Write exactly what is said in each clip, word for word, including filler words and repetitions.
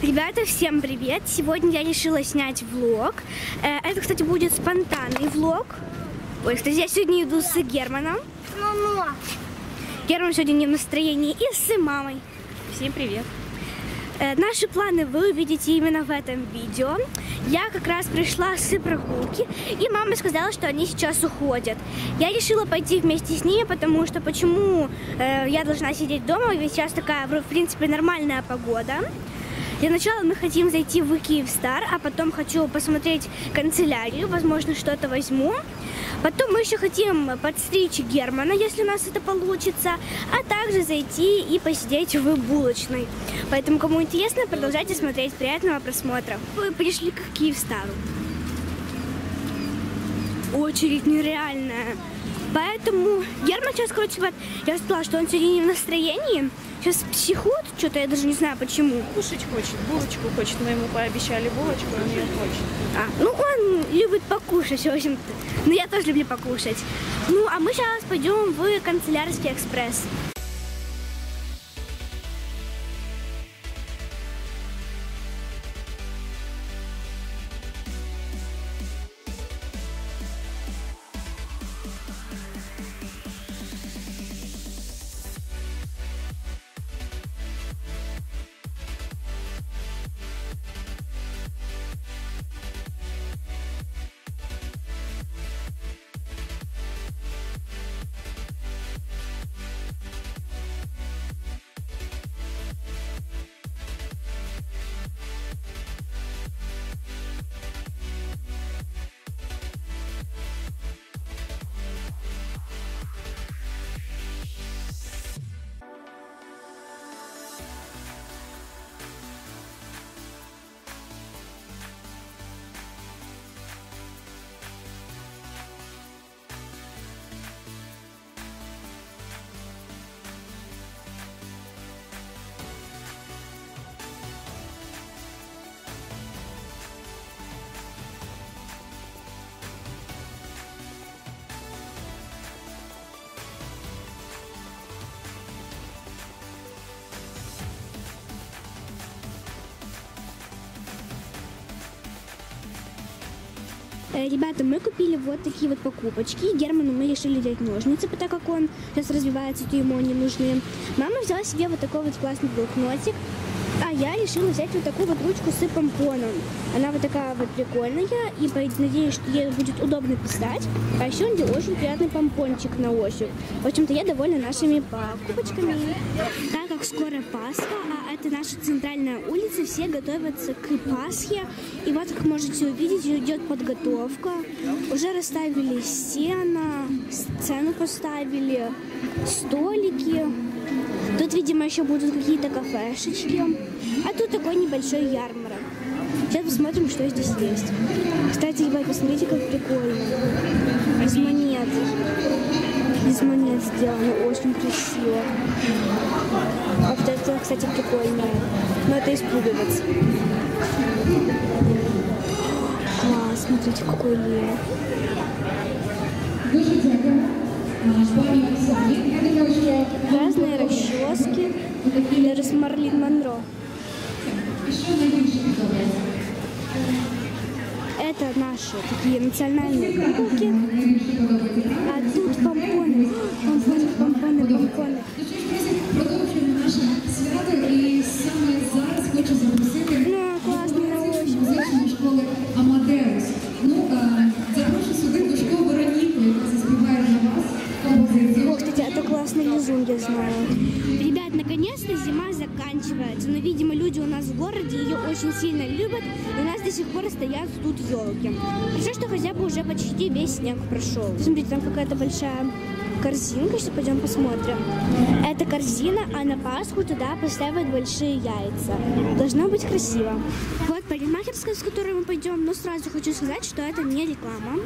Ребята, всем привет! Сегодня я решила снять влог. Это, кстати, будет спонтанный влог. Ой, кстати, я сегодня иду с Германом. Мама! Герман сегодня не в настроении и с мамой. Всем привет! Наши планы вы увидите именно в этом видео. Я как раз пришла с прогулки, и мама сказала, что они сейчас уходят. Я решила пойти вместе с ними, потому что почему э, я должна сидеть дома, ведь сейчас такая, в принципе, нормальная погода. Для начала мы хотим зайти в Киевстар, а потом хочу посмотреть канцелярию, возможно, что-то возьму. Потом мы еще хотим подстричь Германа, если у нас это получится, а также зайти и посидеть в булочной. Поэтому, кому интересно, продолжайте смотреть. Приятного просмотра. Мы пришли к Киевстару. Очередь нереальная. Поэтому Герман сейчас, короче, вот, я сказала, что он сегодня не в настроении. Сейчас психует, что-то я даже не знаю почему. Кушать хочет, булочку хочет. Мы ему пообещали булочку, он ее хочет. А, ну он любит покушать, в общем-то. Но я тоже люблю покушать. Ну, а мы сейчас пойдем в канцелярский экспресс. Ребята, мы купили вот такие вот покупочки. Герману мы решили взять ножницы, так как он сейчас развивается, то ему они нужны. Мама взяла себе вот такой вот классный блокнотик. А я решила взять вот такую вот ручку с помпоном. Она вот такая вот прикольная. И надеюсь, что ей будет удобно писать. А еще он делает очень приятный помпончик на ощупь. В общем-то, я довольна нашими покупочками. Так как скоро Пасха, а это наша центральная улица, все готовятся к Пасхе. И вот, как можете увидеть, идет подготовка. Уже расставили сено, сцену поставили, столики. Тут, видимо, еще будут какие-то кафешечки. А тут такой небольшой ярмарок. Сейчас посмотрим, что здесь есть. Кстати, ребят, посмотрите, как прикольно. Из монет. Из монет сделано. Очень красиво. А вот это, кстати, прикольно. Но это из пуговиц. Класс, смотрите, какой лев. Разные расчески. Даже с Марлин Монро. Это наши такие национальные куколки. А тут помпоны. Помпоны, помпоны, помпони. Продовжуємо наше свято і саме зараз хочу запросити Ну, класно на ощупь. школи Амадеус. Ну, запрошую сюди до школи Вероніку, яка заспіває для вас композицію. О, кстати, это классный лизун, я знаю. Ребят, наконец-то зима заканчивается. Но, видимо, люди у нас в городе ее очень сильно любят. И у нас до сих пор стоят тут елки. Хорошо, что хотя бы уже почти весь снег прошел. Смотрите, там какая-то большая корзинка. Сейчас пойдем посмотрим. Это корзина, а на Пасху туда поставят большие яйца. Должно быть красиво. Вот парикмахерская, с которой мы пойдем. Но сразу хочу сказать, что это не реклама.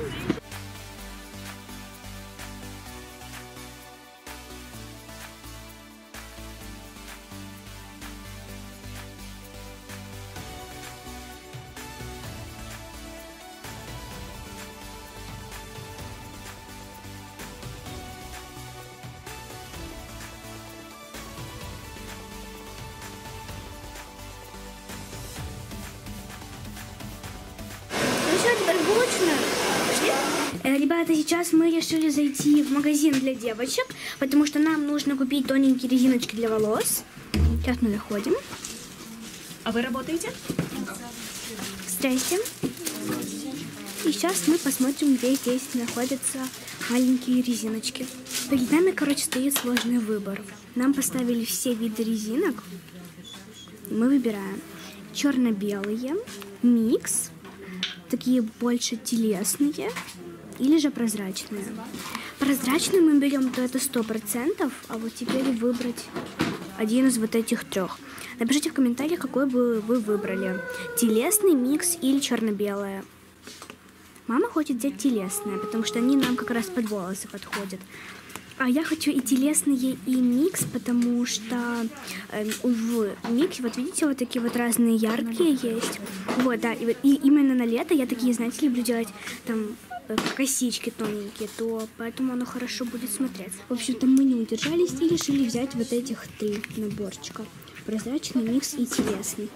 Ребята, сейчас мы решили зайти в магазин для девочек, потому что нам нужно купить тоненькие резиночки для волос. Сейчас мы заходим. А вы работаете? Здрасте. И сейчас мы посмотрим, где здесь находятся маленькие резиночки. Перед нами, короче, стоит сложный выбор. Нам поставили все виды резинок. Мы выбираем черно-белые, микс, такие больше телесные или же прозрачные. Прозрачные мы берем, то это сто процентов, а вот теперь выбрать один из вот этих трех. Напишите в комментариях, какой бы вы выбрали. Телесный, микс или черно-белое. Мама хочет взять телесные, потому что они нам как раз под волосы подходят. А я хочу и телесные, и микс, потому что э, в миксе, вот видите, вот такие вот разные яркие есть. Вот, да, и, и именно на лето я такие, знаете, люблю делать там э, косички тоненькие, то поэтому оно хорошо будет смотреться. В общем-то, мы не удержались и решили взять вот этих три наборчика. Прозрачный, микс и телесный.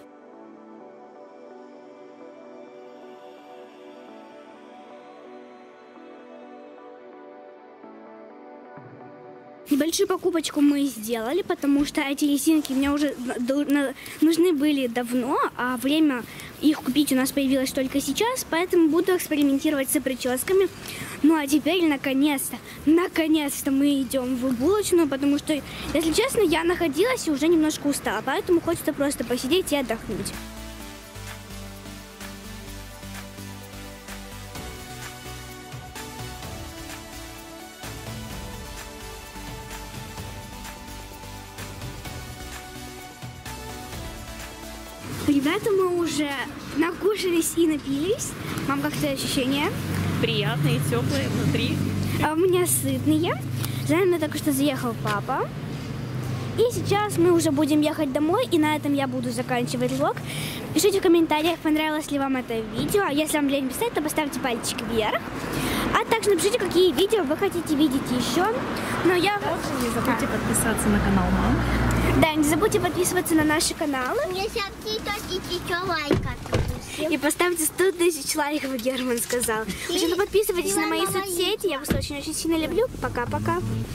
Небольшую покупочку мы сделали, потому что эти резинки мне уже нужны были давно, а время их купить у нас появилось только сейчас, поэтому буду экспериментировать с прическами. Ну а теперь, наконец-то, наконец-то мы идем в булочную, потому что, если честно, я находилась и уже немножко устала, поэтому хочется просто посидеть и отдохнуть. Ребята, мы уже накушались и напились. Мам, как твои ощущения? Приятные, теплые внутри. А у меня сытные. За нами только что заехал папа. И сейчас мы уже будем ехать домой, и на этом я буду заканчивать влог. Пишите в комментариях, понравилось ли вам это видео. А если вам лень писать, то поставьте пальчик вверх. А также напишите, какие видео вы хотите видеть еще. Но я... Также не забудьте подписаться на канал мам. Да, не забудьте подписываться на наши каналы. И поставьте сто тысяч лайков, Герман сказал. В общем-то, подписывайтесь на мои соцсети. Я вас очень-очень сильно люблю. Пока-пока.